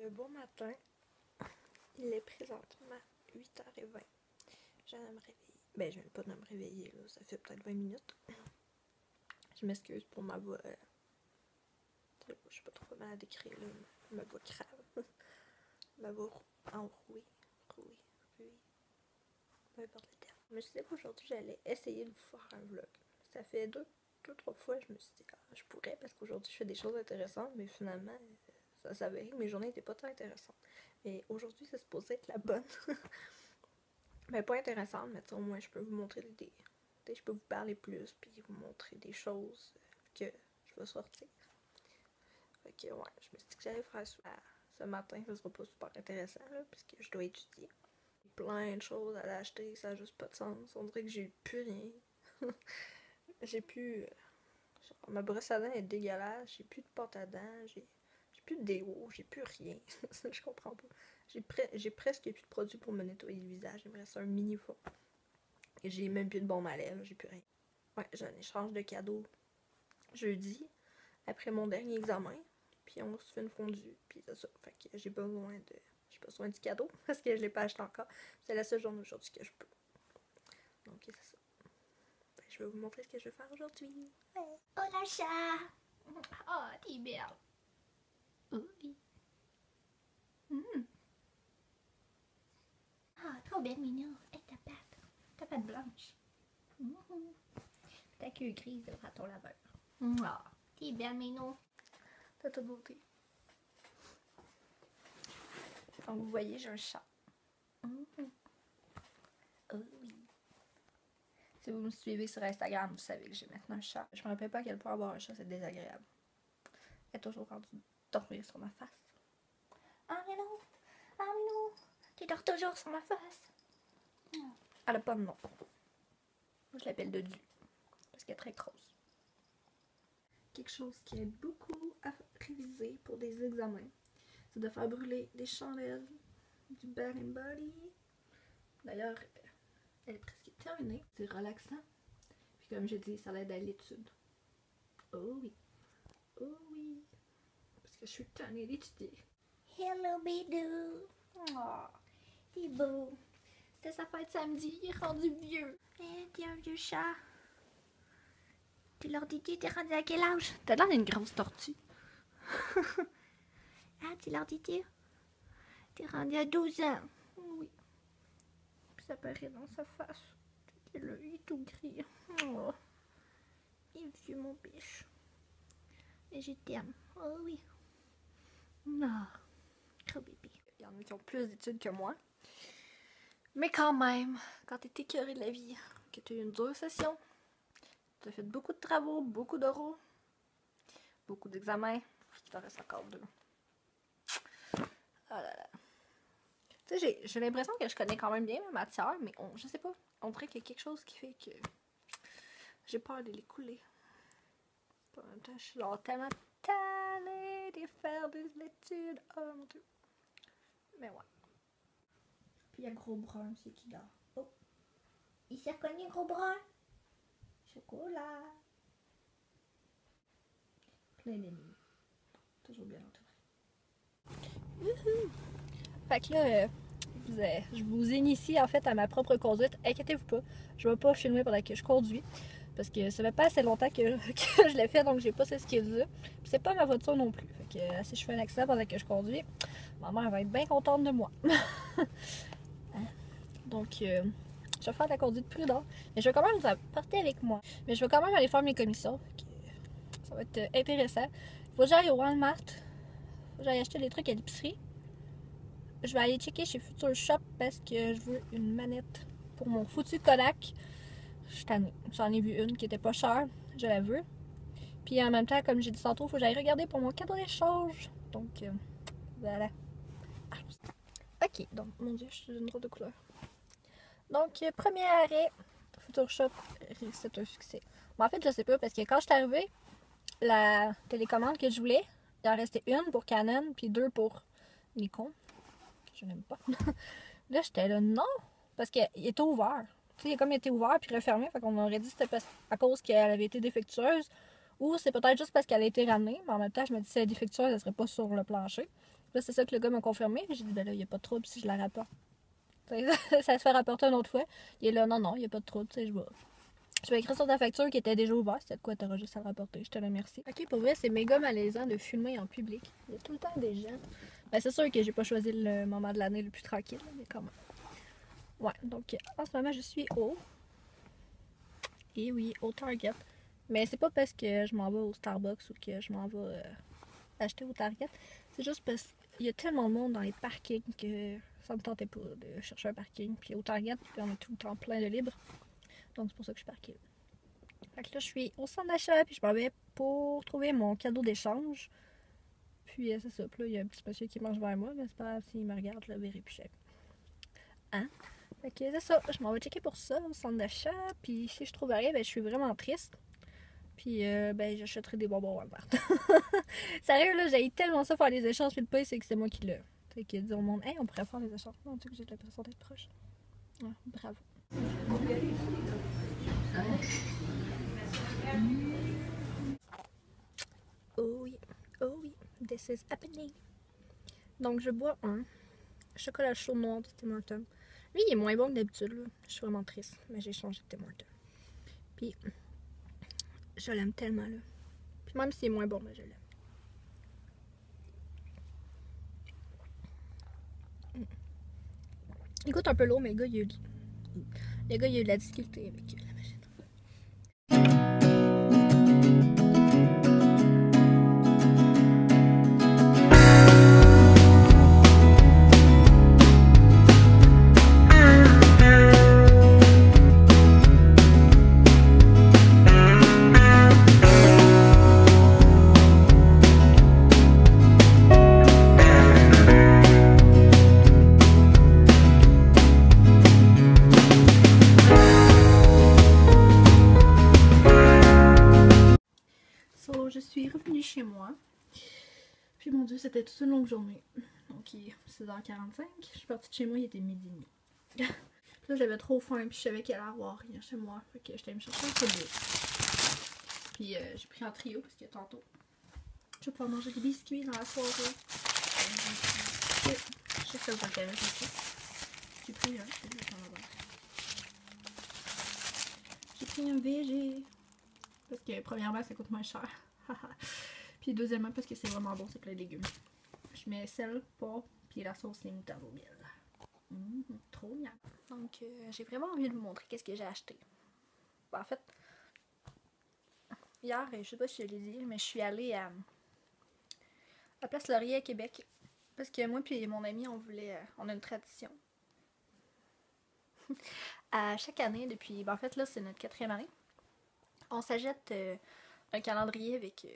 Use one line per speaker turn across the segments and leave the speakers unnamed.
Bon matin, il est présentement 8h20. Je viens de me réveiller. Ben, je viens pas de me réveiller, là. Ça fait peut-être 20 minutes. Je m'excuse pour ma voix. Je sais pas trop comment la décrire, là. Ma voix crave. Ma voix enrouée. Peu importe le terme. Je me suis dit qu'aujourd'hui, j'allais essayer de vous faire un vlog. Ça fait deux, trois fois, je me suis dit, je pourrais, parce qu'aujourd'hui, je fais des choses intéressantes, mais finalement, ça s'avérait que mes journées n'étaient pas tant intéressantes. Mais aujourd'hui, c'est supposé être la bonne. Mais pas intéressante, mais au moins, je peux vous montrer je peux vous parler plus, puis vous montrer des choses que je vais sortir. Fait que, ouais, je me suis dit que j'allais faire ça. Ce matin, ça sera pas super intéressant, là, puisque je dois étudier. Plein de choses à l'acheter, ça n'a juste pas de sens. On dirait que j'ai plus rien. J'ai plus. Genre, ma brosse à dents est dégueulasse, j'ai plus de pâte à dents, j'ai plus de déo, j'ai plus rien. Je comprends pas. J'ai presque plus de produits pour me nettoyer le visage, il me reste un mini fond. Et j'ai même plus de baume à lèvres, j'ai plus rien. Ouais, j'ai un échange de cadeaux jeudi, après mon dernier examen, puis on se fait une fondue, puis c'est ça. Fait que j'ai besoin du cadeau, parce que je l'ai pas acheté encore. C'est la seule journée aujourd'hui que je peux. Donc c'est ça. Je vais vous montrer ce que je vais faire aujourd'hui.
Oh la chat! Oh, t'es belle! Oui. Ah, trop belle, Minou. Et ta patte blanche. Ta queue grise devant ton laveur. Ah, t'es belle, Minou.
T'as toute beauté. Donc vous voyez, j'ai un chat.
Oh oui.
Si vous me suivez sur Instagram, vous savez que j'ai maintenant un chat. Je me rappelle pas à quel point avoir un chat, c'est désagréable. Elle est toujours rendue dormir sur ma face.
Ah, Minou! Ah, Minou! Tu dors toujours sur ma face.
Elle a pas de nom. Je l'appelle Dodu. Parce qu'elle est très grosse. Quelque chose qui aide beaucoup à réviser pour des examens, c'est de faire brûler des chandelles, du Bath and Body. D'ailleurs, elle est presque terminée. C'est relaxant. Puis comme je dis, ça l'aide à l'étude. Oh oui. Oh oui. Parce que je suis tannée d'étudier.
Hello, Bidou! Oh, t'es beau. C'était sa fête samedi, il est rendu vieux. Eh, t'es un vieux chat. Tu leur dis-tu, t'es rendu à quel âge?
T'as l'air d'une grosse tortue.
Ah, tu leur dis-tu? T'es rendu à 12 ans.
Oui. Puis ça paraît dans sa face. L'œil est tout gris. Oh.
Il est vieux, mon biche. Et je t'aime. Oh oui. Non. Gros bébé.
Il y en a qui ont plus d'études que moi. Mais quand même, quand t'es écœuré de la vie, que t'as eu une dure session, t'as fait beaucoup de travaux, beaucoup d'oraux, beaucoup d'examens, puis qu'il t'en reste encore 2. Oh là là. Tu sais, j'ai l'impression que je connais quand même bien ma matière, mais je sais pas, on dirait qu'il y a quelque chose qui fait que j'ai peur de l'écouler. En même temps, je suis genre tellement tannée de faire des études. Oh mon dieu. Mais ouais.
Puis il y a Gros Brun aussi qui dort. Oh. Il s'est reconnu, Gros Brun. Chocolat.
Plein d'ennemis. Toujours bien entouré. Wouhou! Fait que là, je vous initie en fait à ma propre conduite. Inquiétez-vous pas, je vais pas filmer pendant que je conduis. Parce que ça fait pas assez longtemps que je l'ai fait, donc j'ai pas ce skills-là. Puis c'est pas ma voiture non plus. Fait que si je fais un accident pendant que je conduis, ma mère va être bien contente de moi. Donc, je vais faire de la conduite prudente. Mais je vais quand même vous apporter avec moi. Mais je vais quand même aller faire mes commissions. Ça va être intéressant. Faut que j'aille au Walmart. Faut que j'aille acheter des trucs à l'épicerie. Je vais aller checker chez Future Shop parce que je veux une manette pour mon foutu Kodak. J'en ai vu une qui était pas chère. Je la veux. Puis en même temps, comme j'ai dit tantôt, il faut que j'aille regarder pour mon cadeau d'échange. Donc, voilà. Ok, donc, mon dieu, je suis d'une drôle de couleur. Donc, premier arrêt, Future Shop, c'est un succès. Bon, en fait, je sais pas, parce que quand je suis arrivée, la télécommande que je voulais, il en restait une pour Canon, puis 2 pour Nikon, que je n'aime pas. Là, j'étais là, non, parce qu'il était ouvert. Tu sais, il a comme été ouvert puis refermé, fait qu'on aurait dit que c'était à cause qu'elle avait été défectueuse, ou c'est peut-être juste parce qu'elle a été ramenée, mais en même temps, je me dis, si elle est défectueuse, elle serait pas sur le plancher.
Là, c'est ça que le gars m'a confirmé. J'ai dit, ben là, il n'y a pas de trouble si je la rapporte. Ça se fait rapporter une autre fois. Il est là, non, il n'y a pas de trouble, tu sais, je vais écrire sur ta facture qui était déjà ouverte. C'était de quoi, t'auras juste à le rapporter. Je te remercie. Ok, pour vrai, c'est méga malaisant de fumer en public. Il y a tout le temps des gens. Ben, c'est sûr que j'ai pas choisi le moment de l'année le plus tranquille, mais quand même. Ouais, donc en ce moment, je suis au... Et oui, au Target. Mais c'est pas parce que je m'en vais au Starbucks ou que je m'en vais acheter au Target. C'est juste parce qu'il y a tellement de monde dans les parkings que ça me tentait pas de chercher un parking. Puis au Target, on est tout le temps plein de libre. Donc c'est pour ça que je suis parquée là. Fait que là, je suis au centre d'achat, puis je m'en vais pour trouver mon cadeau d'échange. Puis c'est ça. Puis là, il y a un petit monsieur qui marche vers moi, mais c'est pas grave, s'il me regarde, je le verrai plus cher. Hein? Fait que c'est ça. Je m'en vais checker pour ça au centre d'achat. Puis si je trouve rien, ben je suis vraiment triste. Puis ben j'achèterai des bonbons Walmart. Sérieux, là, j'ai tellement ça faire les échanges, puis le pire, c'est que c'est moi qui l'ai. Fait que dit au monde, hey, on pourrait faire les échanges. Non, tu sais que j'ai l'impression d'être proche. Ouais, bravo. Oh oui, oh oui, this is happening. Donc je bois un chocolat chaud noir de Tim Hortons. Lui, il est moins bon que d'habitude, là. Je suis vraiment triste, mais j'ai changé de Tim Hortons. Puis, je l'aime tellement, là. Puis même s'il est moins bon, mais je l'aime. Il goûte un peu lourd, mais le gars, il a eu de la difficulté avec la machine. Je suis revenue chez moi. Puis mon dieu, c'était toute une longue journée. Donc il est 6h45. Je suis partie de chez moi, il était midi et demi. Puis là, j'avais trop faim, puis je savais qu'il allait avoir rien chez moi. Fait que j'étais allée me chercher un Subway. Puis j'ai pris un trio parce que tantôt, je vais pouvoir manger des biscuits dans la soirée. Je sais que ça vous intéresse aussi. J'ai pris un. J'ai pris un VG. Parce que premièrement, ça coûte moins cher. Puis deuxièmement, parce que c'est vraiment bon, c'est plein de légumes. Je mets sel, poivre, puis la sauce les moutarde au miel. Trop bien. Donc, j'ai vraiment envie de vous montrer qu'est-ce que j'ai acheté. En fait, hier, je sais pas si je l'ai dit, mais je suis allée à Place Laurier à Québec. Parce que moi et mon ami, on a une tradition. À chaque année, depuis, en fait là, c'est notre 4e année. On s'achète un calendrier avec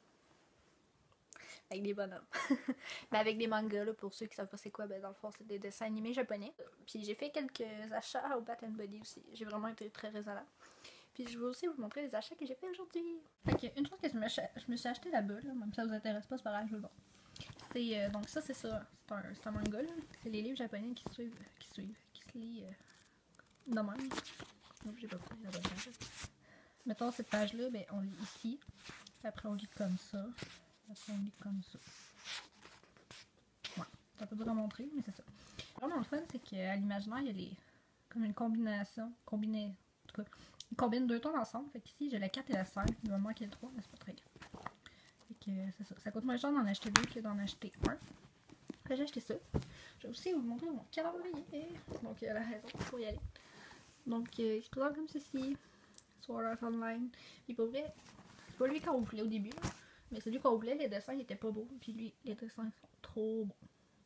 des bonhommes. Mais avec des mangas, là, pour ceux qui savent pas c'est quoi, ben dans le fond, c'est des dessins animés japonais. Puis j'ai fait quelques achats au Bat & Body aussi. J'ai vraiment été très raisonnable. Puis je vais aussi vous montrer les achats que j'ai fait aujourd'hui. Fait une chose que je me suis acheté là-bas, là, même si ça vous intéresse pas, c'est pas grave, je veux le voir. C'est, donc ça, c'est ça. C'est un manga, là. C'est les livres japonais qui se lient de même. Donc j'ai pas pris la bonne page. Mettons cette page-là, ben on lit ici. Puis après on lit comme ça. Après on lit comme ça. Ouais, c'est un peu dur à montrer, mais c'est ça. Vraiment le fun, c'est qu'à l'imaginaire, il y a comme une combinaison. En tout cas, ils combinent 2 tons ensemble. Fait qu'ici, j'ai la 4 et la 5. Il va me manquer le 3, mais c'est pas très grave. Fait que c'est ça. Ça coûte moins cher d'en acheter 2 que d'en acheter 1. Fait j'ai acheté ça. Je vais aussi vous montrer mon calendrier. Donc il y a la raison pour y aller. Donc il se présente comme ceci. Sword Art Online. Puis pour vrai, c'est pas lui qu'on voulait au début, là, mais celui qu'on voulait, les dessins ils étaient pas beaux. Puis lui, les dessins sont trop bons.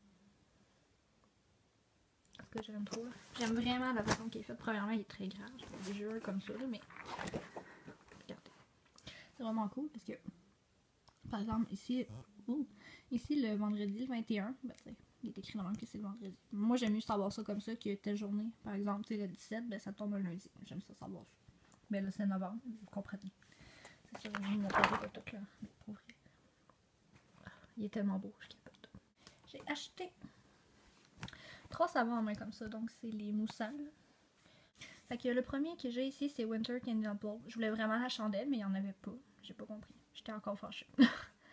Parce que j'aime trop. J'aime vraiment la façon qu'il est fait. Premièrement, il est très grand. J'ai des jeux comme ça, là, mais regardez. C'est vraiment cool parce que, par exemple, ici, ici le vendredi, le 21, ben, il est écrit dans même que c'est le vendredi. Moi, j'aime mieux savoir ça comme ça que telle journée. Par exemple, le 17, ben, ça tombe un lundi. J'aime ça savoir ça. Ben là, c'est novembre, vous comprenez. C'est ça, je vous montrerai pas tout là. Mais pour vrai. Il est tellement beau, je capote. J'ai acheté 3 savons en main comme ça, donc c'est les moussants. Fait que le premier que j'ai ici, c'est Winter Candy Apple. Je voulais vraiment la chandelle, mais il n'y en avait pas. J'ai pas compris. J'étais encore fâchée.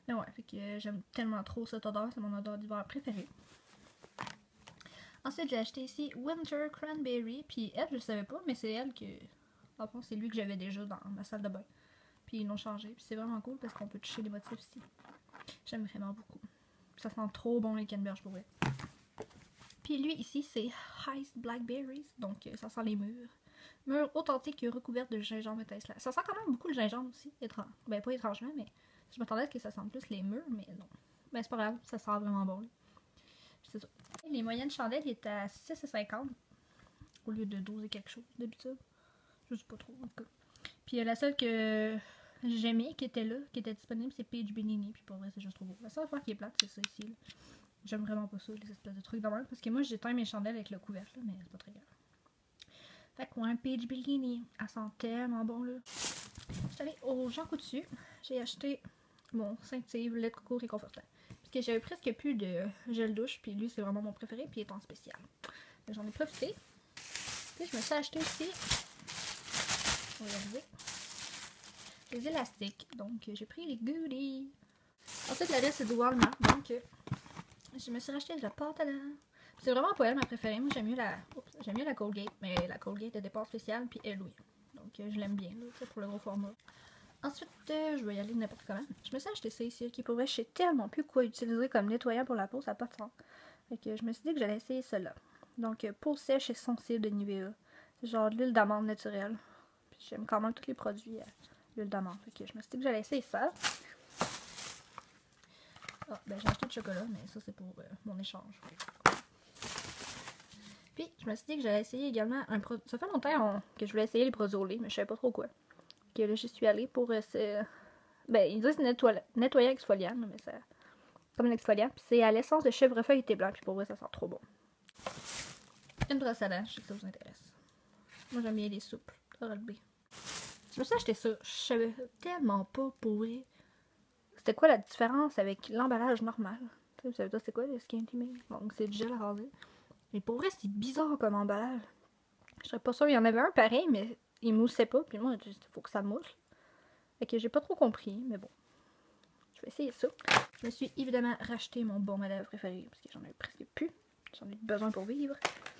Mais ouais, fait que j'aime tellement trop cette odeur, c'est mon odeur d'hiver préférée. Ensuite, j'ai acheté ici Winter Cranberry, puis elle, je savais pas, mais c'est elle que... En fait, c'est lui que j'avais déjà dans ma salle de bain. Puis ils l'ont changé, puis c'est vraiment cool parce qu'on peut toucher les motifs ici. J'aime vraiment beaucoup. Ça sent trop bon les canneberges pour vrai. Puis lui ici, c'est Ice Blackberries, donc ça sent les murs. Murs authentiques recouverts de gingembre étincelant. Ça sent quand même beaucoup le gingembre aussi, étrange. Ben pas étrangement, mais je m'attendais à ce que ça sente plus les murs, mais non. Ben c'est pas grave, ça sent vraiment bon. C'est ça. Les moyennes chandelles étaient à 6,50 au lieu de 12 et quelque chose d'habitude. Je sais pas trop en tout cas. Puis la seule que j'aimais qui était là, qui était disponible, c'est Peach Bellini. Puis pour vrai, c'est juste trop beau. La seule affaire qui est plate, c'est ça ici. Là. J'aime vraiment pas ça, les espèces de trucs de même. Parce que moi, j'éteins mes chandelles avec le couvercle, là, mais c'est pas très grave. Fait que ouais, Peach Bellini, elle sent tellement bon là. J'étais allée au Jean Coutu, j'ai acheté mon Saint-Yves lait de coco réconfortant. Parce que j'avais presque plus de gel douche, puis lui c'est vraiment mon préféré, puis il est en spécial. J'en ai profité. Puis je me suis acheté aussi, regardez, les élastiques. Donc j'ai pris les goodies. Ensuite le reste c'est du Walmart, donc je me suis racheté de la pâte à dents. C'est vraiment pas elle ma préférée. Moi j'aime mieux la Colgate, mais la Colgate est départ spécial, puis elle oui. Donc je l'aime bien là, pour le gros format. Ensuite, je vais y aller n'importe comment. Je me suis acheté ça ici, qui pour vrai, je sais tellement plus quoi utiliser comme nettoyant pour la peau, ça n'a pas de sens. Fait que je me suis dit que j'allais essayer cela. Donc, peau sèche et sensible de Nivea. C'est genre de l'huile d'amande naturelle. Puis j'aime quand même tous les produits l'huile d'amande. Fait que je me suis dit que j'allais essayer ça. Ah, ben j'ai acheté du chocolat, mais ça c'est pour mon échange. Puis, je me suis dit que j'allais essayer également un produit. Ça fait longtemps que je voulais essayer les produits au lait, mais je savais pas trop quoi. Que là, j'y suis allée pour ben, ils disent nettoyant exfoliant, mais c'est comme un exfoliant. Puis c'est à l'essence de chèvrefeuille et thé blanc. Puis pour vrai, ça sent trop bon. Une brosse à dents, je sais que ça vous intéresse. Moi, j'aime bien les souples. Oral-B. Je me suis acheté ça. Je savais tellement pas pour vrai. C'était quoi la différence avec l'emballage normal? Vous savez pas c'est quoi le Skin Teaming? Donc c'est du gel à raser. Mais pour vrai, c'est bizarre comme emballage. Je serais pas sûre. Il y en avait un pareil, mais il moussait pas. Puis moi, il faut que ça mousse. Fait que j'ai pas trop compris, mais bon. Je vais essayer ça. Je me suis évidemment racheté mon baume à lèvres préféré parce que j'en avais presque plus. J'en ai besoin pour vivre.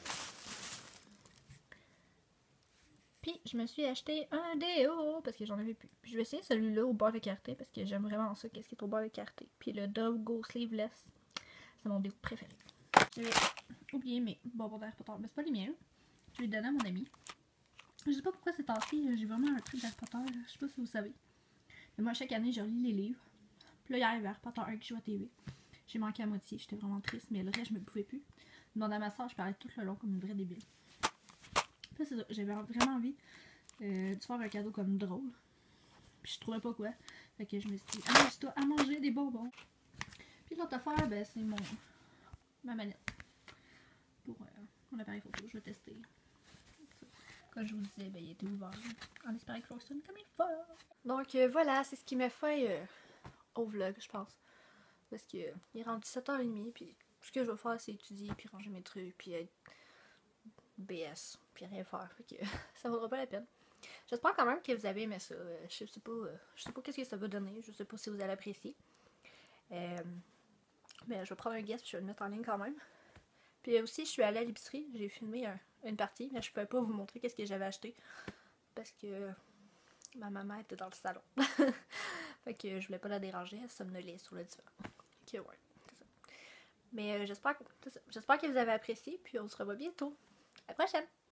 Puis je me suis acheté un déo parce que j'en avais plus. Puis je vais essayer celui-là au beurre de karité parce que j'aime vraiment ça, qu'est-ce qui est au beurre de karité. Puis le Dove Go Sleeveless, c'est mon déo préféré. J'avais oublié mes bonbons d'Harry Potter, mais c'est pas les miens. Je vais les donner à mon ami. Je sais pas pourquoi c'est temps-ci, j'ai vraiment un truc d'Harry Potter, je sais pas si vous savez. Mais moi, chaque année, je relis les livres. Puis là, hier, il y avait Harry Potter 1 qui joue à TV. J'ai manqué à moitié, j'étais vraiment triste, mais le reste, je me pouvais plus. Dans ma soeur, je parlais tout le long comme une vraie débile. Puis c'est ça, j'avais vraiment envie de faire un cadeau comme drôle. Puis je trouvais pas quoi. Fait que je me suis dit, amuse-toi à manger des bonbons. Puis l'autre affaire, ben, c'est ma manette. Pour mon appareil photo, je vais tester. Comme je vous disais, ben, il était ouvert. En espérant que ça fonctionne comme il faut. Donc voilà, c'est ce qui m'a fait au vlog, je pense. Parce que il est rendu 7h30, puis ce que je vais faire, c'est étudier, puis ranger mes trucs, puis être BS, puis rien faire. Fait que ça vaudra pas la peine. J'espère quand même que vous avez aimé ça. Je sais pas qu'est-ce que ça va donner. Je sais pas si vous allez apprécier. Mais je vais prendre un guest, puis je vais le mettre en ligne quand même. Puis aussi, je suis allée à l'épicerie, j'ai filmé une partie, mais je pouvais pas vous montrer qu'est-ce que j'avais acheté. Parce que ma maman était dans le salon. Fait que je voulais pas la déranger, elle somnolait sur le divan. Ok, ouais, c'est ça. Mais j'espère que vous avez apprécié, puis on se revoit bientôt. À la prochaine!